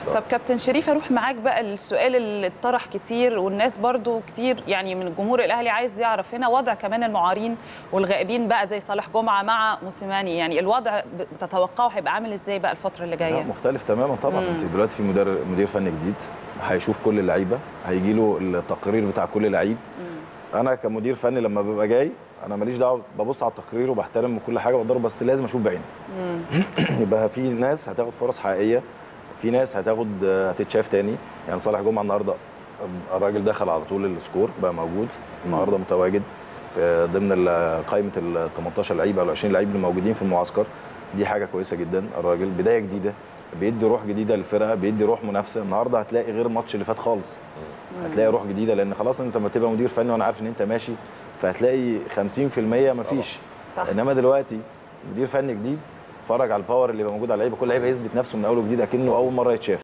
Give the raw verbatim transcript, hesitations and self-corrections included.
طب كابتن شريف اروح معاك بقى السؤال اللي اتطرح كتير والناس برضو كتير يعني من الجمهور الاهلي عايز يعرف هنا وضع كمان المعارين والغائبين بقى زي صالح جمعه مع موسيماني، يعني الوضع بتتوقعه هيبقى عامل ازاي بقى الفتره اللي جايه؟ مختلف تماما طبعا. مم. انت دلوقتي في مدير مدير فني جديد هيشوف كل اللعيبه، هيجي له التقرير بتاع كل لعيب. انا كمدير فني لما ببقى جاي انا ماليش دعوه، ببص على التقرير وبحترم كل حاجه وبقدر، بس لازم اشوف بعيني. يبقى في ناس هتاخد فرص حقيقيه، في ناس هتاخد هتتشاف تاني. يعني صالح جمعه النهارده الراجل دخل على طول السكور، بقى موجود النهارده متواجد في ضمن قائمه ال تمنتاشر لعيب او ال عشرين لعيب اللي موجودين في المعسكر. دي حاجه كويسه جدا. الراجل بدايه جديده، بيدي روح جديده للفرقه، بيدي روح منافسه. النهارده هتلاقي غير الماتش اللي فات خالص، هتلاقي روح جديده، لان خلاص انت لما تبقى مدير فني وانا عارف ان انت ماشي فهتلاقي خمسين في المية مفيش. انما دلوقتي مدير فني جديد، اتفرج على الباور اللي بقى موجود على اللعيبه، كل لعيب هيثبت نفسه من اول وجديد اكنه اول مره يتشاف.